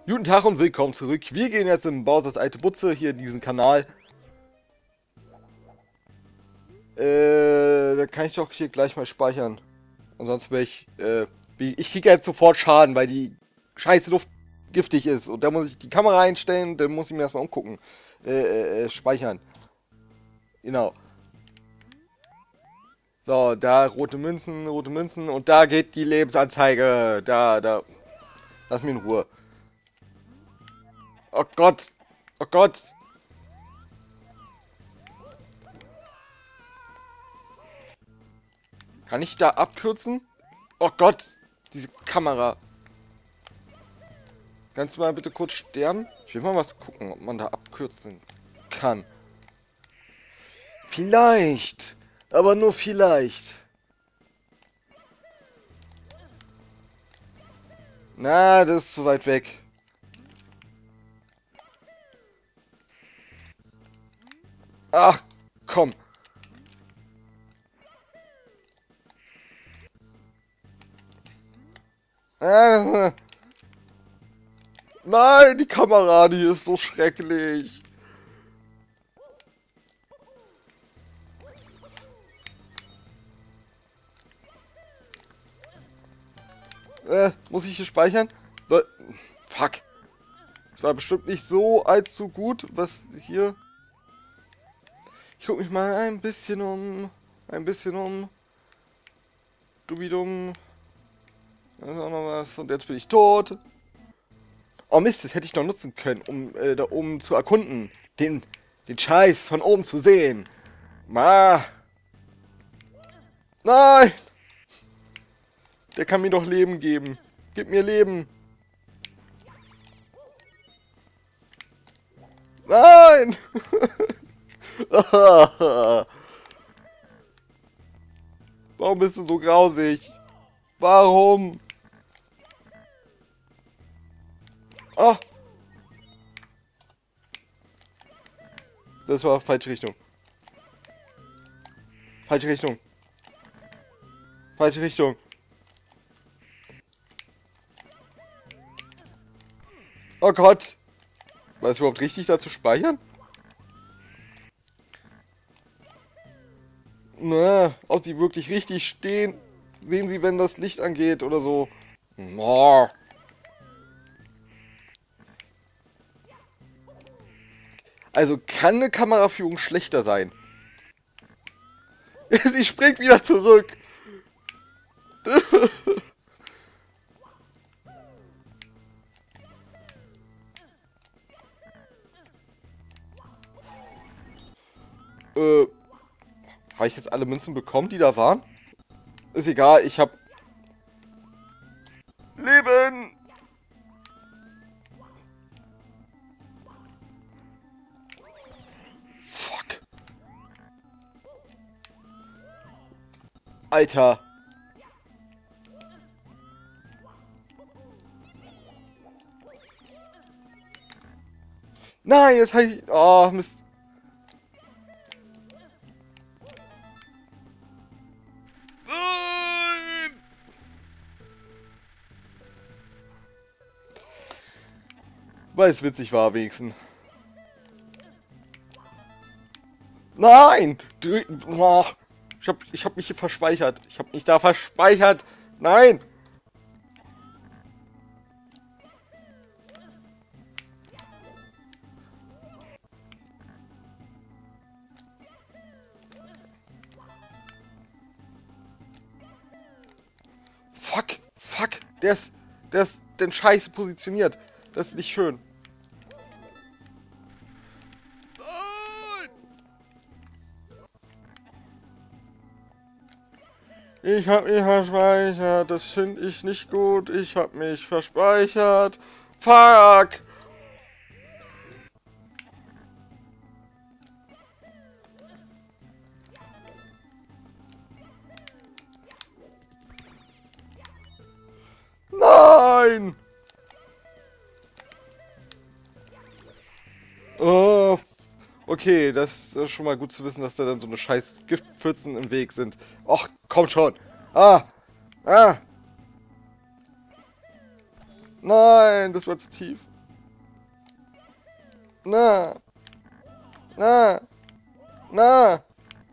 Guten Tag und willkommen zurück. Wir gehen jetzt in Bowsers alte Butze, hier in diesen Kanal. Da kann ich doch hier gleich mal speichern. Ansonsten wäre ich kriege jetzt sofort Schaden, weil die scheiße Luft giftig ist. Und da muss ich die Kamera einstellen, dann muss ich mir erstmal umgucken. Speichern. Genau. So, da rote Münzen und da geht die Lebensanzeige. Da. Lass mich in Ruhe. Oh Gott. Oh Gott. Kann ich da abkürzen? Oh Gott. Diese Kamera. Kannst du mal bitte kurz sterben? Ich will mal was gucken, ob man da abkürzen kann. Vielleicht. Aber nur vielleicht. Na, das ist zu weit weg. Ach, komm. Nein, die Kamera, die ist so schrecklich. Muss ich hier speichern? Fuck. Das war bestimmt nicht so allzu gut, was hier... Ich guck mich mal ein bisschen um. Dubidum. Da ist auch noch was. Und jetzt bin ich tot. Oh Mist, das hätte ich noch nutzen können, um da oben zu erkunden. Den Scheiß von oben zu sehen. Nein! Der kann mir doch Leben geben. Gib mir Leben. Nein! Warum bist du so grausig? Warum? Oh! Das war falsche Richtung. Falsche Richtung. Falsche Richtung. Oh Gott. War es überhaupt richtig, da zu speichern? Na, ob sie wirklich richtig stehen, sehen sie, wenn das Licht angeht oder so. Oh. Also kann eine Kameraführung schlechter sein. Sie springt wieder zurück. Habe ich jetzt alle Münzen bekommen, die da waren? Ist egal, ich hab... Leben! Fuck. Alter. Nein, jetzt habe ich... Oh, Mist. Weil es witzig war, wenigstens. Nein! Ich hab mich hier verspeichert. Ich hab mich da verspeichert. Nein! Fuck. Der ist denn scheiße positioniert. Das ist nicht schön. Ich hab mich verspeichert. Das finde ich nicht gut. Ich hab mich verspeichert. Fuck! Nein! Oh, okay, das ist schon mal gut zu wissen, dass da dann so eine scheiß Giftpfützen im Weg sind. Och, komm schon. Nein, das war zu tief. Na. Na. Na.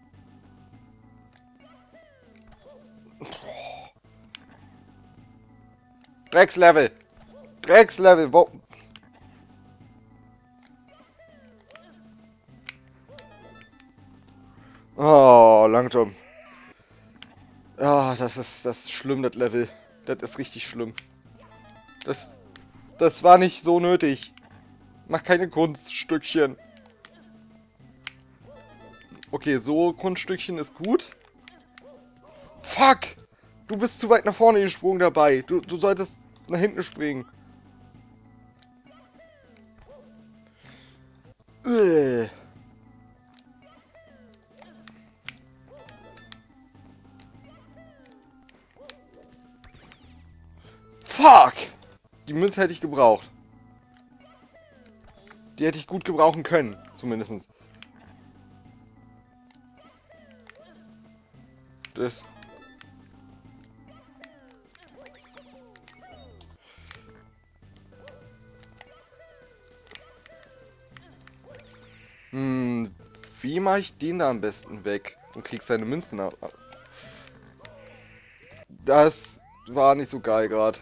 Dreckslevel. Dreckslevel. Wo? Oh, langsam. Ah, das ist schlimm, das Level. Das ist richtig schlimm. Das war nicht so nötig. Mach keine Kunststückchen. Okay, so Kunststückchen ist gut. Fuck! Du bist zu weit nach vorne gesprungen dabei. Du solltest nach hinten springen. Fuck! Die Münze hätte ich gebraucht. Die hätte ich gut gebrauchen können, zumindest. Das... wie mache ich den da am besten weg? Und krieg seine Münzen ab. Das war nicht so geil gerade.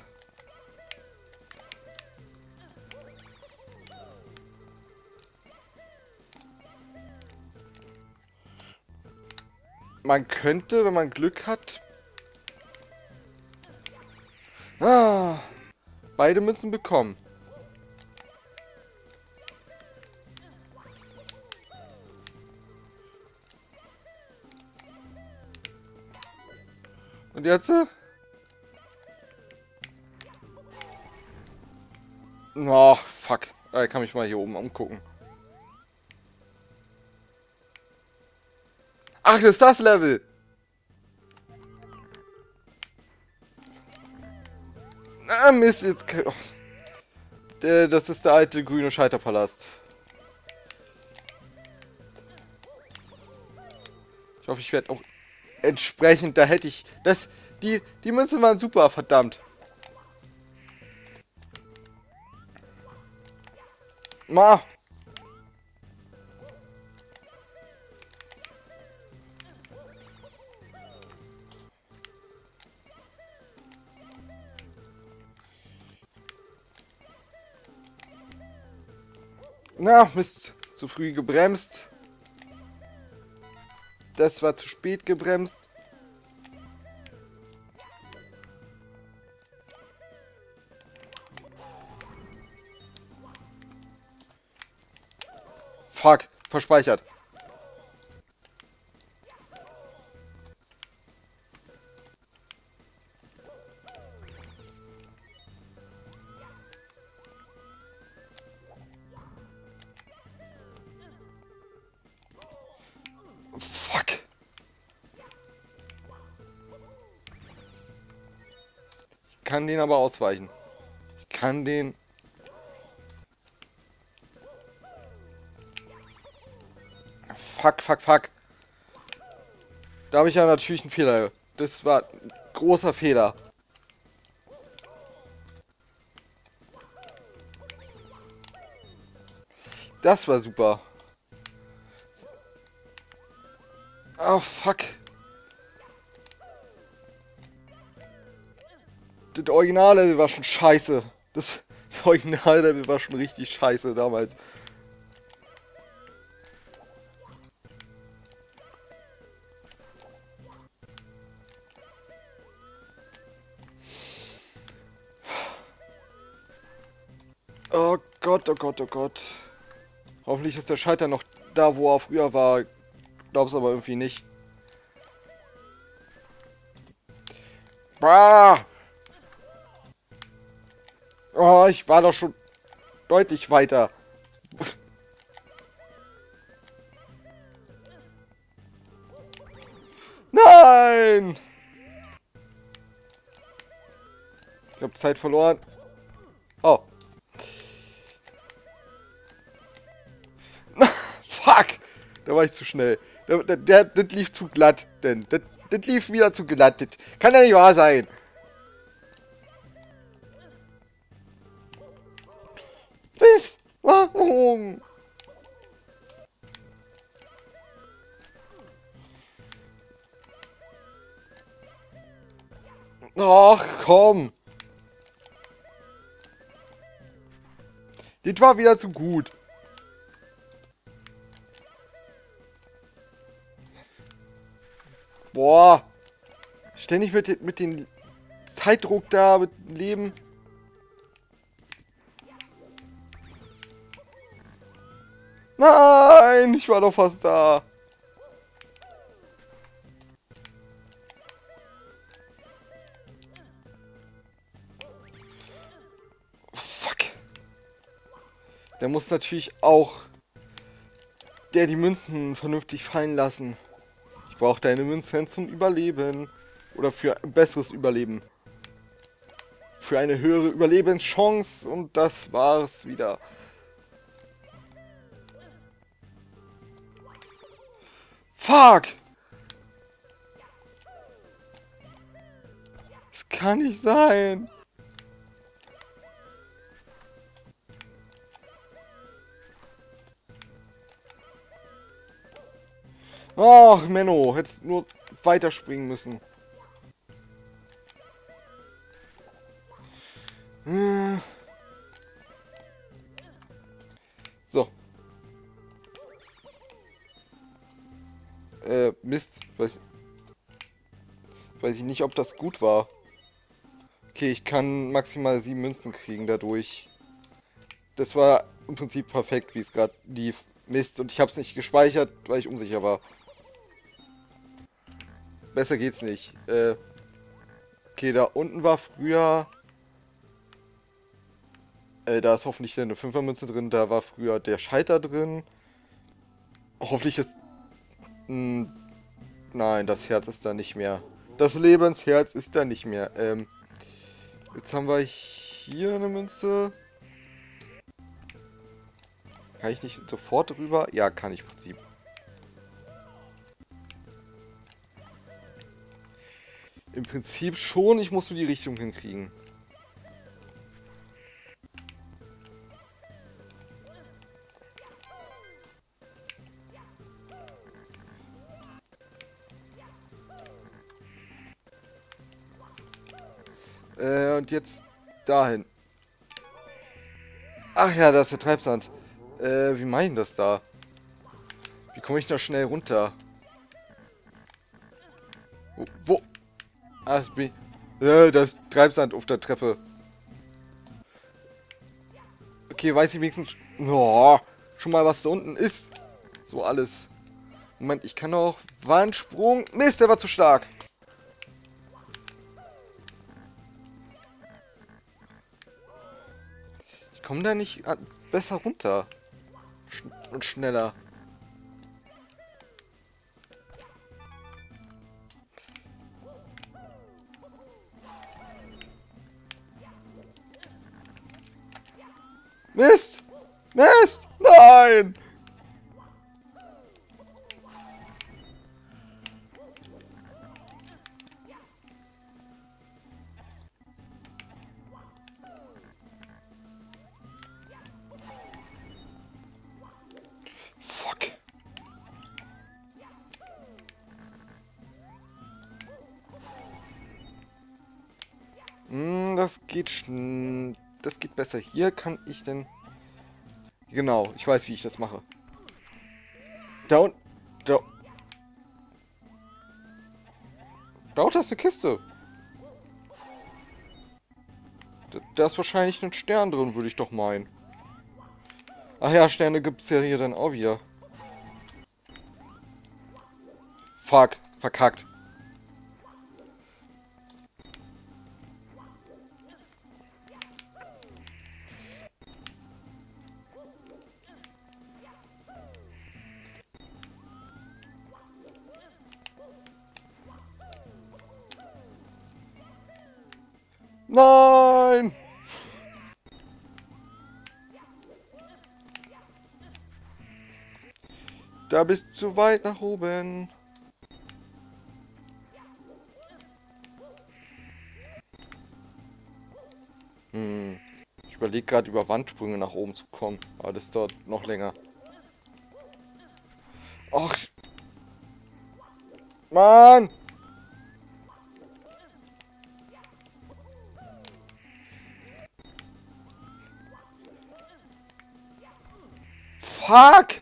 Man könnte, wenn man Glück hat... beide Münzen bekommen. Und jetzt? Oh, fuck. Ich kann mich mal hier oben umgucken. Ach, das ist das Level. Ah, Mist, jetzt... Oh. Das ist der alte grüne Scheiterpalast. Ich hoffe, ich werde auch entsprechend... Da hätte ich... Die Münzen waren super, verdammt. Ma! Na, Mist. Zu früh gebremst. Das war zu spät gebremst. Fuck. Verspeichert. Fuck. Ich kann den aber ausweichen. Ich kann den... Fuck, fuck, fuck. Da habe ich ja natürlich einen Fehler. Das war ein großer Fehler. Das war super. Oh, fuck. Das Originallevel war schon scheiße. Das Originallevel war schon richtig scheiße damals. Oh Gott, oh Gott, oh Gott. Hoffentlich ist der Schalter noch da, wo er früher war. Glaub's aber irgendwie nicht. Bah! Oh, ich war doch schon deutlich weiter. Nein! Ich habe Zeit verloren. Oh. Fuck! Da war ich zu schnell. Das lief zu glatt, denn. Das lief wieder zu glatt. Das kann ja nicht wahr sein. Was? Warum? Ach, komm. Das war wieder zu gut. Boah. Ständig mit dem Zeitdruck da, mit dem Leben. Nein, ich war doch fast da. Fuck. Der muss natürlich auch die Münzen vernünftig fallen lassen. Ich brauche deine Münzen zum Überleben. Oder für ein besseres Überleben. Für eine höhere Überlebenschance. Und das war's wieder. Fuck! Das kann nicht sein. Och, Menno, hättest nur weiterspringen müssen. So. Mist. Weiß ich nicht, ob das gut war. Okay, ich kann maximal 7 Münzen kriegen dadurch. Das war im Prinzip perfekt, wie es gerade lief. Mist, und ich habe es nicht gespeichert, weil ich unsicher war. Besser geht's nicht. Okay, da unten war früher... da ist hoffentlich eine 5er-Münze drin. Da war früher der Schalter drin. Hoffentlich ist... nein, das Herz ist da nicht mehr. Das Lebensherz ist da nicht mehr. Jetzt haben wir hier eine Münze. Kann ich nicht sofort drüber? Ja, kann ich im Prinzip. Im Prinzip schon, ich muss nur die Richtung hinkriegen. Und jetzt dahin. Ach ja, da ist der Treibsand. Wie meinen das da? Wie komme ich da schnell runter? Wo? Ah, das ist Treibsand auf der Treppe. Okay, weiß ich wenigstens oh, schon mal, was da unten ist. So alles. Moment, ich kann auch Wandsprung. Mist, der war zu stark. Ich komme da nicht besser runter. Und schneller. Mist! Mist! Nein! Fuck. Das geht besser. Hier kann ich denn... Genau, ich weiß, wie ich das mache. Da unten... Da unten ist eine Kiste. Da ist wahrscheinlich ein Stern drin, würde ich doch meinen. Ach ja, Sterne gibt es ja hier dann auch wieder. Fuck, verkackt. Nein! Da bist du zu weit nach oben. Ich überlege gerade, über Wandsprünge nach oben zu kommen. Aber das dauert noch länger. Ach. Mann! Fuck!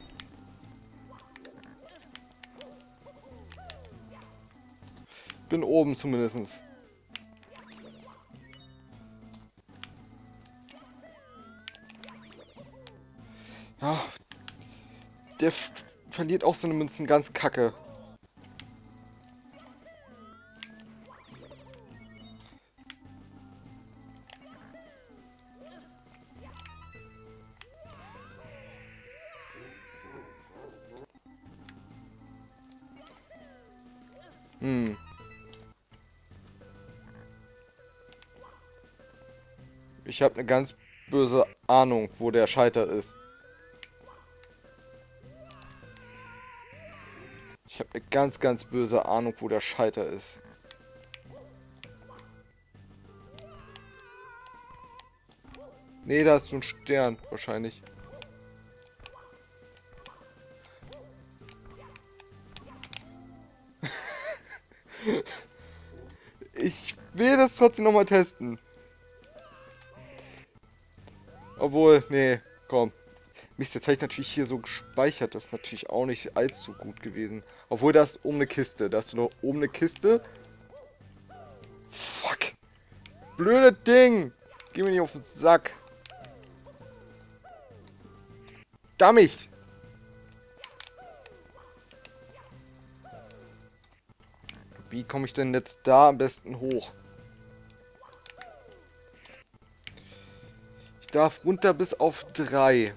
Bin oben zumindest. Ja, der verliert auch seine Münzen ganz kacke. Ich habe eine ganz böse Ahnung, wo der Scheiter ist. Ich habe eine ganz böse Ahnung, wo der Scheiter ist. Nee, da ist so ein Stern, wahrscheinlich. Ich will das trotzdem nochmal testen. Obwohl, nee, komm. Mist, jetzt habe ich natürlich hier so gespeichert. Das ist natürlich auch nicht allzu gut gewesen. Obwohl, da ist oben eine Kiste. Da ist noch oben eine Kiste. Fuck. Blöde Ding. Geh mir nicht auf den Sack. Damit. Wie komme ich denn jetzt da am besten hoch? Ich darf runter bis auf 3.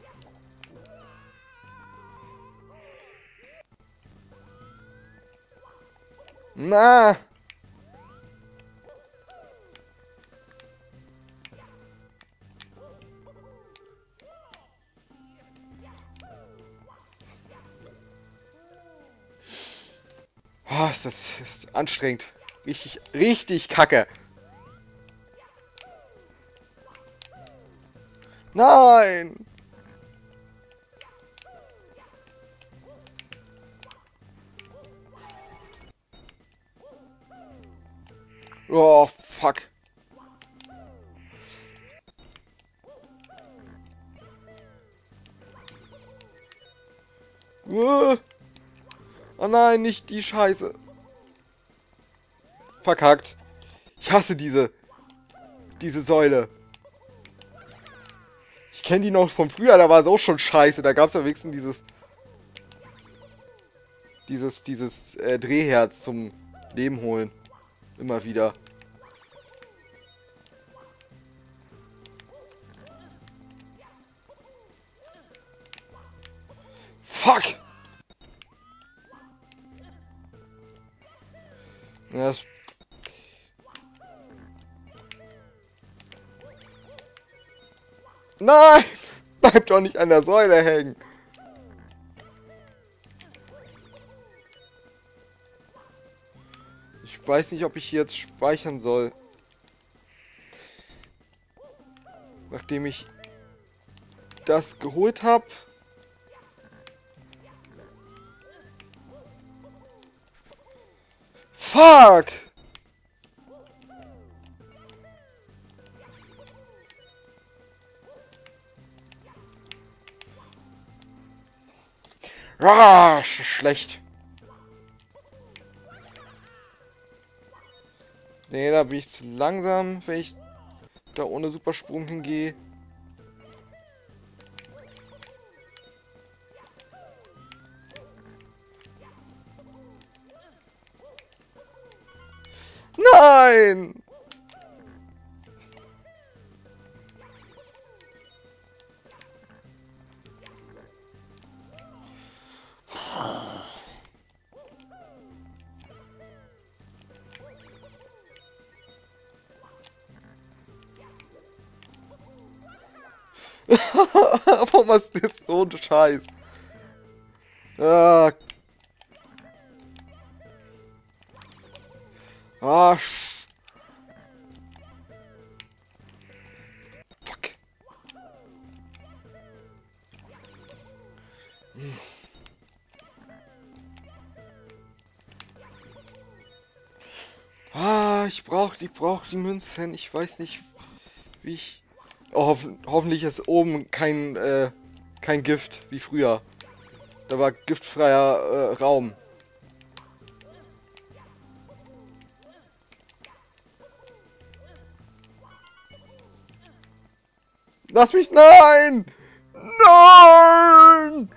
Na! Oh, das ist anstrengend. Richtig kacke. Nein! Oh, fuck. Oh nein, nicht die Scheiße. Verkackt. Ich hasse diese Säule. Ich kenne die noch von früher, da war es auch schon scheiße. Da gab es ja wenigstens dieses Drehherz zum Leben holen. Immer wieder. Fuck! Das Nein! Bleib doch nicht an der Säule hängen. Ich weiß nicht, ob ich hier jetzt speichern soll. Nachdem ich das geholt habe. Fuck! Ah, schlecht. Nee, da bin ich zu langsam, wenn ich da ohne Supersprung hingehe. Nein! Warum hast du das so ein Scheiß? Ah. Ah, fuck. Ah, ich brauch die Münzen. Ich weiß nicht, wie ich... Oh, hoffentlich ist oben kein Kein Gift, wie früher. Da war giftfreier Raum. Lass mich, nein! Nein!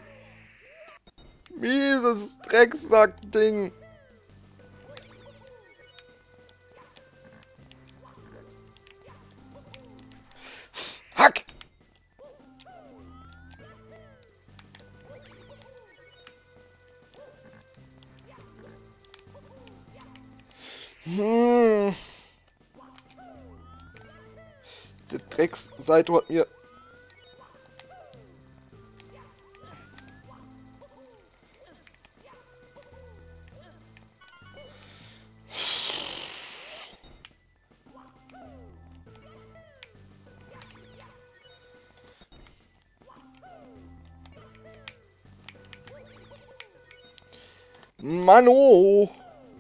Mieses Drecksack-Ding. Hack! Der Drecksseite hat mir... Mano!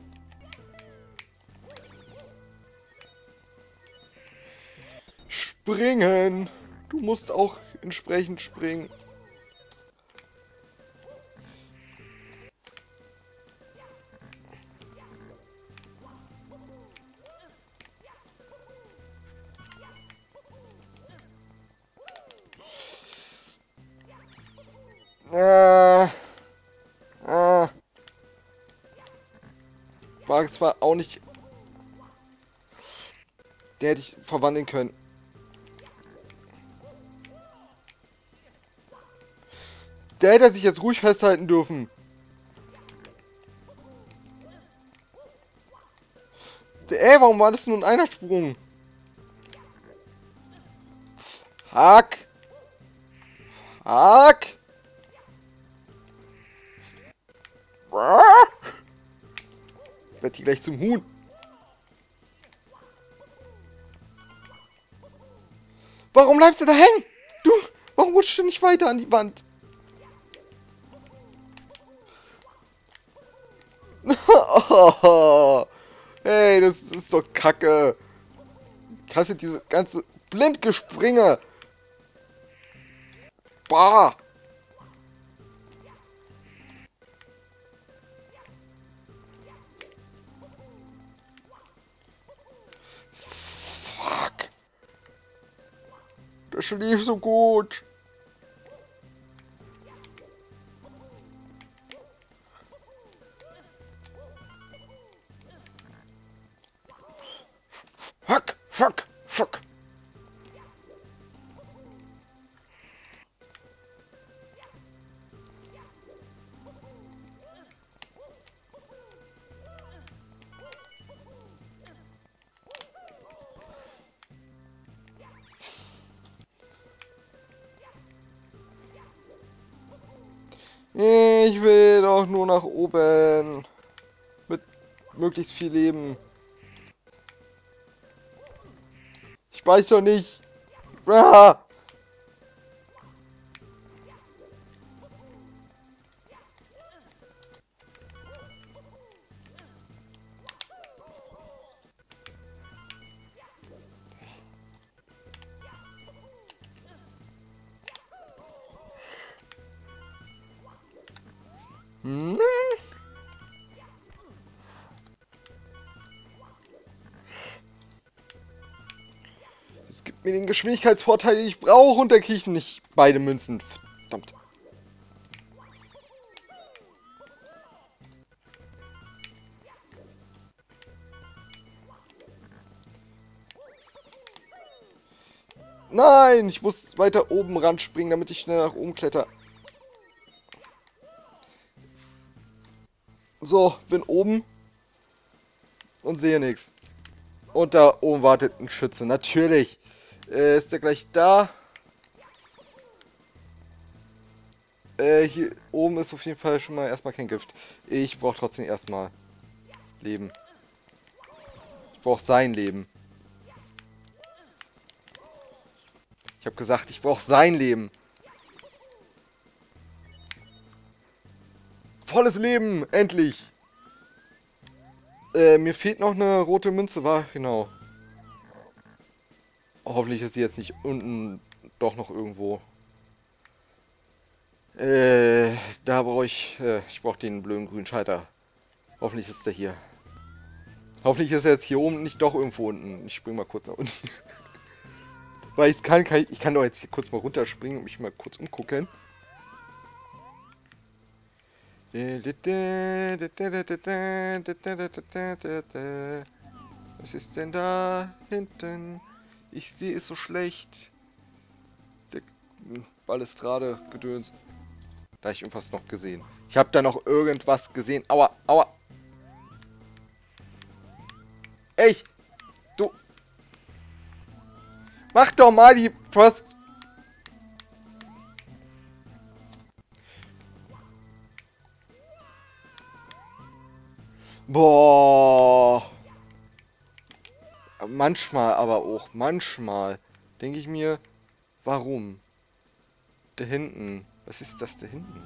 Springen! Du musst auch entsprechend springen. War zwar auch nicht... Der hätte ich verwandeln können. Der hätte sich jetzt ruhig festhalten dürfen. Ey, warum war das nur ein Sprung? Fuck. Fuck. Werd die gleich zum Huhn. Warum bleibst du da hängen? Du, warum rutschst du nicht weiter an die Wand? Oh, hey, das ist doch Kacke. Ich hasse diese ganze Blindgespringe. Bah. Fuck. Das lief so gut. Fuck, fuck, fuck. Ich will doch nur nach oben. Mit möglichst viel Leben. Ich weiß doch nicht. Ah! Hm? Es gibt mir den Geschwindigkeitsvorteil, den ich brauche, und da kriege ich nicht beide Münzen. Verdammt. Nein, ich muss weiter oben ran springen, damit ich schnell nach oben kletter. So, bin oben und sehe nichts. Und da oben wartet ein Schütze. Natürlich. Ist der gleich da? Hier oben ist auf jeden Fall schon mal erstmal kein Gift. Ich brauche trotzdem erstmal Leben. Ich brauche sein Leben. Ich habe gesagt, ich brauche sein Leben. Volles Leben, endlich. Mir fehlt noch eine rote Münze, war genau. Hoffentlich ist sie jetzt nicht unten doch noch irgendwo. Da brauche ich brauche den blöden grünen Schalter. Hoffentlich ist der hier. Hoffentlich ist er jetzt hier oben, nicht doch irgendwo unten. Ich spring mal kurz nach unten. Weil ich kann doch jetzt hier kurz mal runterspringen und mich mal kurz umgucken. Was ist denn da hinten? Ich sehe es so schlecht. Der Balustrade gedöns. Da habe ich irgendwas noch gesehen. Ich habe da noch irgendwas gesehen. Aua, aua. Ey, du. Mach doch mal die Post. Boah. Manchmal aber auch. Manchmal denke ich mir, warum? Da hinten. Was ist das da hinten?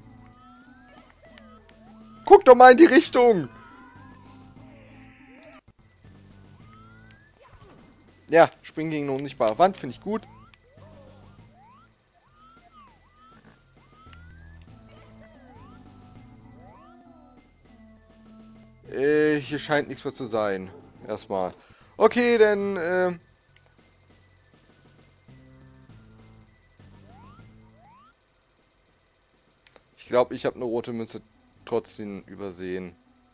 Guck doch mal in die Richtung. Ja, springen gegen eine unsichtbare Wand, finde ich gut. Hier scheint nichts mehr zu sein. Erstmal. Okay, dann, ich glaube, ich habe eine rote Münze trotzdem übersehen.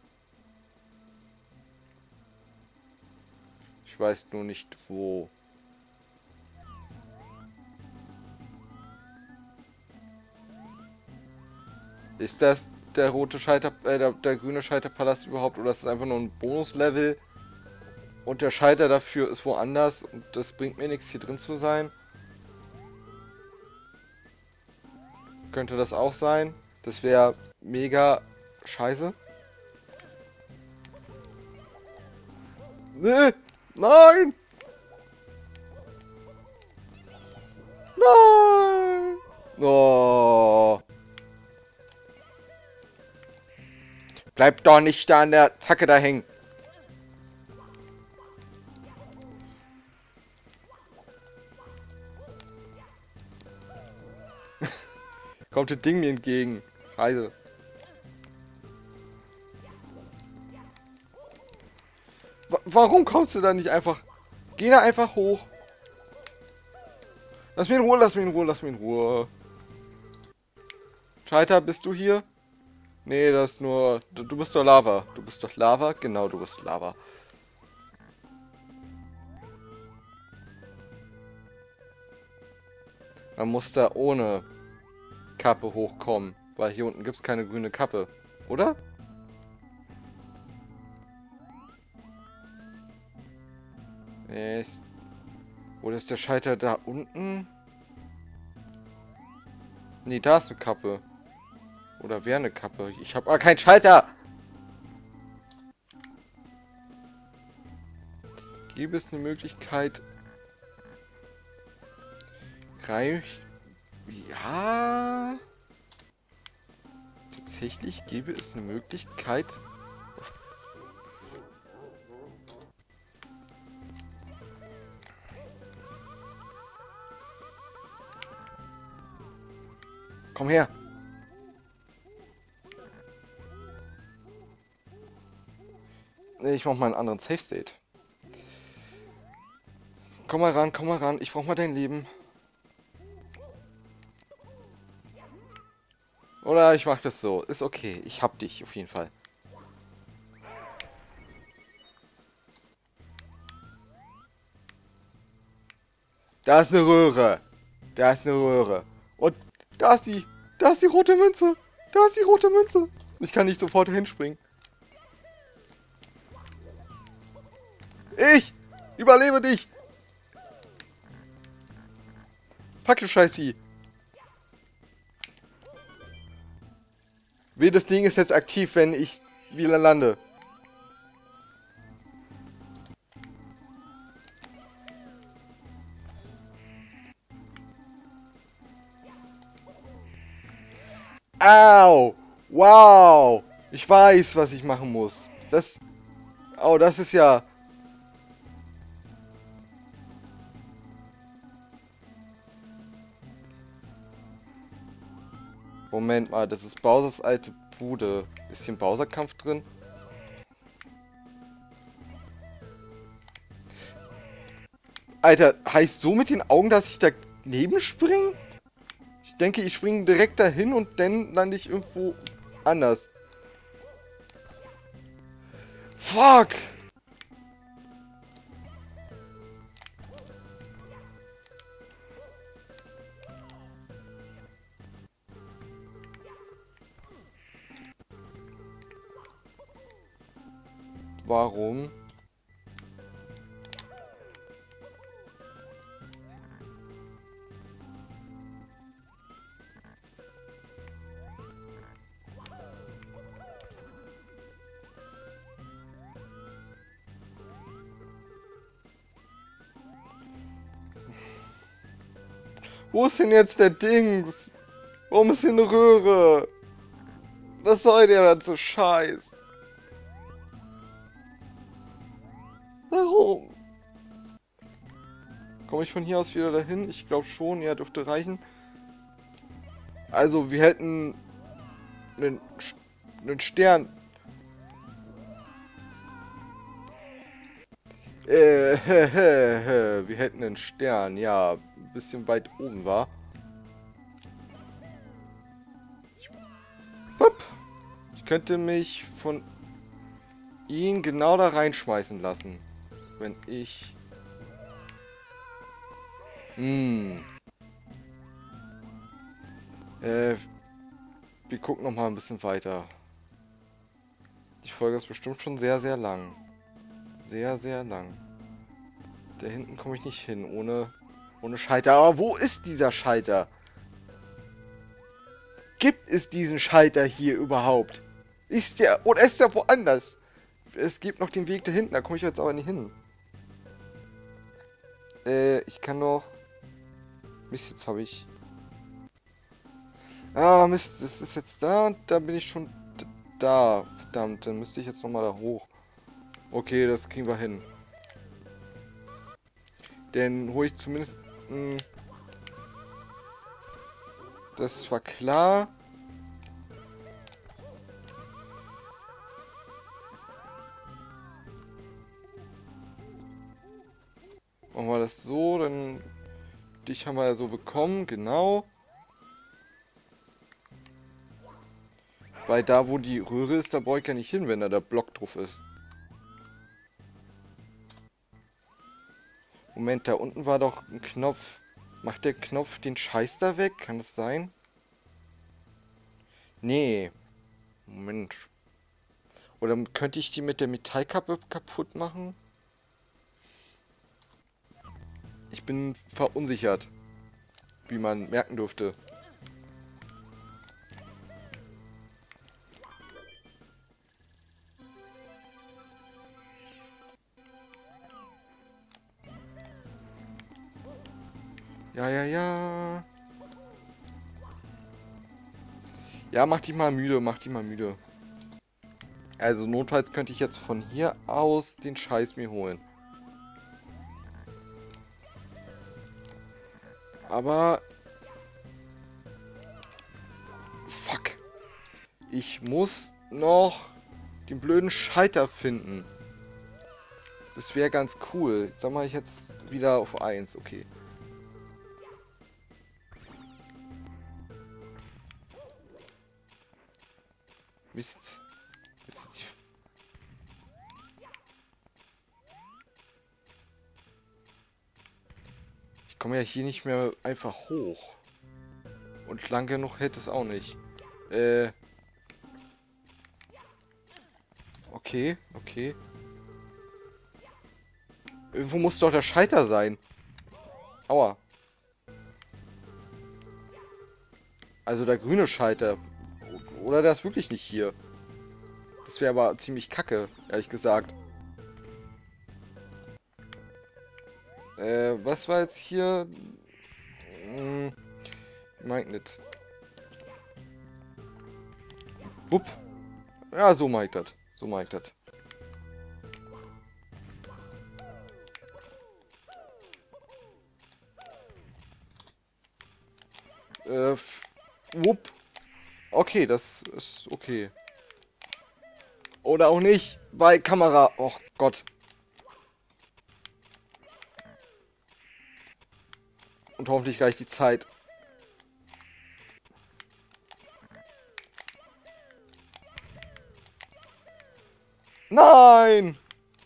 Ich weiß nur nicht, wo. Ist das der rote Scheiter, der grüne Scheiterpalast überhaupt? Oder ist das einfach nur ein Bonuslevel? Und der Schalter dafür ist woanders und das bringt mir nichts, hier drin zu sein? Könnte das auch sein? Das wäre mega scheiße. Nee, nein! Nein! Oh. Bleib doch nicht da an der Zacke da hängen. Kommt das Ding mir entgegen. Scheiße. Warum kommst du da nicht einfach? Geh da einfach hoch. Lass mich in Ruhe, lass mich in Ruhe, lass mich in Ruhe. Scheiter, bist du hier? Nee, das ist nur... Du bist doch Lava. Du bist doch Lava? Genau, du bist Lava. Man muss da ohne Kappe hochkommen. Weil hier unten gibt es keine grüne Kappe. Oder? Oder ist der Schalter da unten? Nee, da ist eine Kappe. Oder wäre eine Kappe. Ich habe aber keinen Schalter! Gäbe es eine Möglichkeit... Ja... Tatsächlich gäbe es eine Möglichkeit... Komm her! Ich mach mal einen anderen Safe State. Komm mal ran, komm mal ran. Ich brauch mal dein Leben. Oder ich mach das so. Ist okay. Ich hab dich auf jeden Fall. Da ist eine Röhre. Da ist eine Röhre. Und da ist die. Da ist die rote Münze. Da ist die rote Münze. Ich kann nicht sofort hinspringen. Ich überlebe dich. Fuck du Scheißi. Wie das Ding ist jetzt aktiv, wenn ich wieder lande. Au! Wow! Ich weiß, was ich machen muss. Das... Oh, das ist ja... Moment mal, das ist Bowsers alte Bude. Ist hier ein Bowser-Kampf drin? Alter, heißt so mit den Augen, dass ich daneben springe? Ich denke, ich springe direkt dahin und dann lande ich irgendwo anders. Fuck! Warum? Wo ist denn jetzt der Dings? Warum ist hier eine Röhre? Was soll der dazu Scheiß? Warum? Komme ich von hier aus wieder dahin? Ich glaube schon, ja, dürfte reichen. Also, wir hätten einen Stern. Wir hätten einen Stern, ja, ein bisschen weit oben war. Ich könnte mich von ihm genau da reinschmeißen lassen. Wenn ich... Wir gucken noch mal ein bisschen weiter. Die Folge ist bestimmt schon sehr, sehr lang. Sehr, sehr lang. Da hinten komme ich nicht hin, ohne Schalter. Aber wo ist dieser Schalter? Gibt es diesen Schalter hier überhaupt? Ist der... Oder ist der woanders? Es gibt noch den Weg da hinten, da komme ich jetzt aber nicht hin. Ich kann doch... Mist, jetzt habe ich... Ah, Mist, es ist jetzt da und da bin ich schon da. Verdammt, dann müsste ich jetzt nochmal da hoch. Okay, das kriegen wir hin. Dann hole ich zumindest... das war klar. Machen wir das so, dann... Dich haben wir ja so bekommen, genau. Weil da, wo die Röhre ist, da brauche ich ja nicht hin, wenn da der Block drauf ist. Moment, da unten war doch ein Knopf. Macht der Knopf den Scheiß da weg? Kann das sein? Nee. Moment. Oder könnte ich die mit der Metallkappe kaputt machen? Ich bin verunsichert. Wie man merken dürfte. Ja, ja, ja. Ja, mach dich mal müde, mach dich mal müde. Also notfalls könnte ich jetzt von hier aus den Scheiß mir holen. Aber... Fuck. Ich muss noch den blöden Schalter finden. Das wäre ganz cool. Da mache ich jetzt wieder auf 1. Okay. Mist. Jetzt... Ich komme ja hier nicht mehr einfach hoch. Und lang genug hält es auch nicht. Okay, okay. Irgendwo muss doch der Schalter sein. Aua. Also der grüne Schalter. Oder der ist wirklich nicht hier. Das wäre aber ziemlich kacke, ehrlich gesagt. Was war jetzt hier? Magnet. Wupp. Ja, so mag ich das. So mag ich das. Wupp. Okay, das ist okay. Oder auch nicht, weil Kamera... Oh Gott. Und hoffentlich gleich die Zeit. Nein!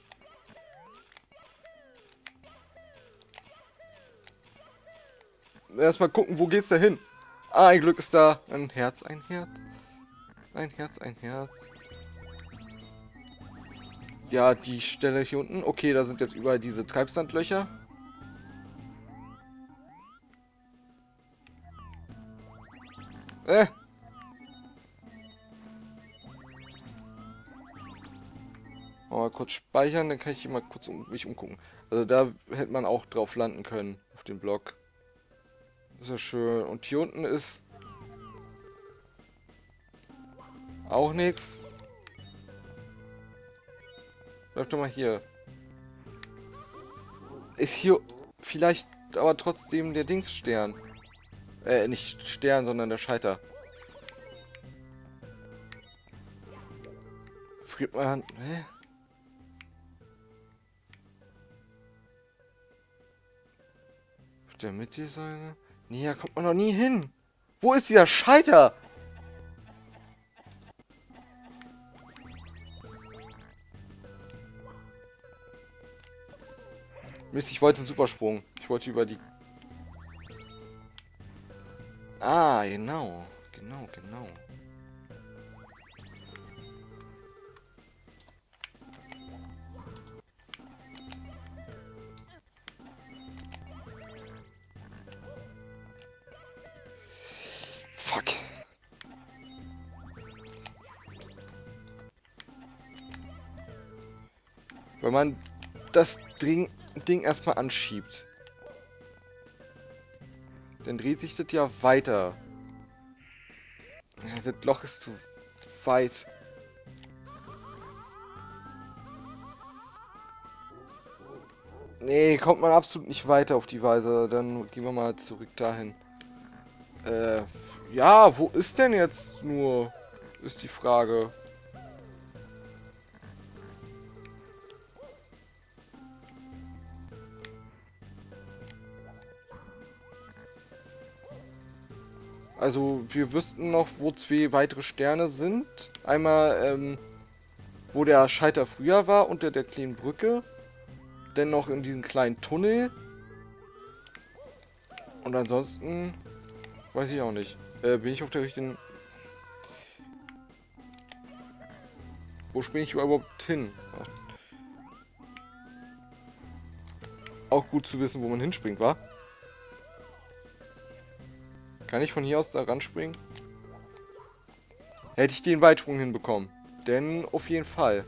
Erstmal gucken, wo geht's da hin? Ah, ein Glück ist da. Ein Herz, ein Herz. Ein Herz, ein Herz. Ja, die Stelle hier unten. Okay, da sind jetzt überall diese Treibsandlöcher. Mal kurz speichern, dann kann ich hier mal kurz mich umgucken. Also da hätte man auch drauf landen können, auf dem Block. Ist ja schön. Und hier unten ist auch nichts. Bleib doch mal hier. Ist hier vielleicht aber trotzdem der Dingsstern. Nicht Stern, sondern der Scheiter. Friert man... Hä? Auf der Mittelsäule? Nee, da kommt man noch nie hin. Wo ist dieser Scheiter? Mist, ich wollte einen Supersprung. Ich wollte über die... Ah, genau. Genau. Fuck. Wenn man das Ding erstmal anschiebt, dann dreht sich das ja weiter. Ja, das Loch ist zu weit. Nee, kommt man absolut nicht weiter auf die Weise. Dann gehen wir mal zurück dahin. Ja, wo ist denn jetzt nur? Ist die Frage. Also, wir wüssten noch, wo 2 weitere Sterne sind. Einmal, wo der Scheiter früher war, unter der kleinen Brücke. Dann noch in diesem kleinen Tunnel. Und ansonsten... Weiß ich auch nicht. Bin ich auf der richtigen... Wo springe ich überhaupt hin? Ach. Auch gut zu wissen, wo man hinspringt, wa? Kann ich von hier aus da ranspringen? Hätte ich den Weitsprung hinbekommen. Denn auf jeden Fall.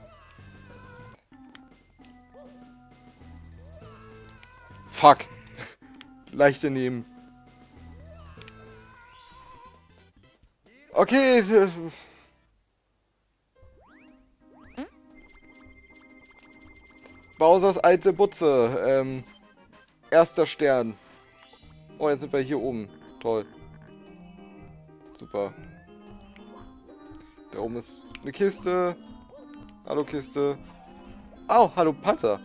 Fuck. Leicht daneben. Okay. Bowsers alte Butze. Erster Stern. Oh, jetzt sind wir hier oben. Toll. Super. Da oben ist eine Kiste. Hallo Kiste. Au, hallo Panzer.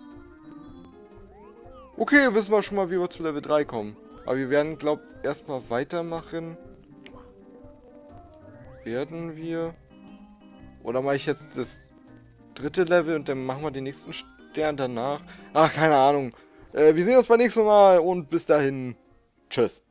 Okay, wissen wir schon mal, wie wir zu Level 3 kommen. Aber wir werden, glaube ich, erstmal weitermachen. Werden wir? Oder mache ich jetzt das 3. Level und dann machen wir den nächsten Stern danach? Ach, keine Ahnung. Wir sehen uns beim nächsten Mal und bis dahin. Tschüss.